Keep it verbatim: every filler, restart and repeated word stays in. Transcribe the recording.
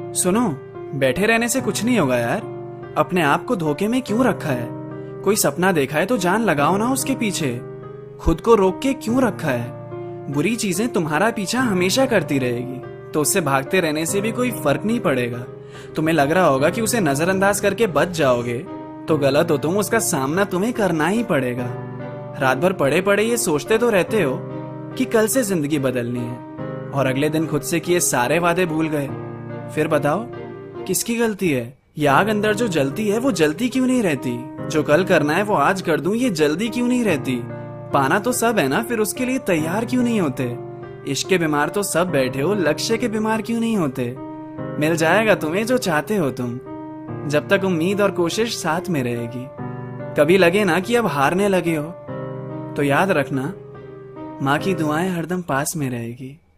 सुनो, बैठे रहने से कुछ नहीं होगा यार। अपने आप को धोखे में क्यों रखा है? कोई सपना देखा है तो जान लगाओ ना उसके पीछे। खुद को रोक के क्यों रखा है? बुरी चीजें तुम्हारा पीछा हमेशा करती रहेगी, तो उससे भागते रहने से भी कोई फर्क नहीं पड़ेगा। तुम्हें लग रहा होगा कि उसे नजरअंदाज करके बच जाओगे, तो गलत हो तुम। उसका सामना तुम्हें करना ही पड़ेगा। रात भर पड़े पड़े ये सोचते तो रहते हो कि कल से जिंदगी बदलनी है, और अगले दिन खुद से किए सारे वादे भूल गए। फिर बताओ किसकी गलती है? ये आग अंदर जो जलती है वो जलती क्यों नहीं रहती? जो कल करना है वो आज कर दूं, ये जल्दी क्यों नहीं रहती? पाना तो सब है ना, फिर उसके लिए तैयार क्यों नहीं होते? इश्क के बीमार तो सब बैठे हो, लक्ष्य के बीमार क्यों नहीं होते? मिल जाएगा तुम्हें जो चाहते हो तुम, जब तक उम्मीद और कोशिश साथ में रहेगी। कभी लगे ना कि अब हारने लगे हो, तो याद रखना माँ की दुआएं हरदम पास में रहेगी।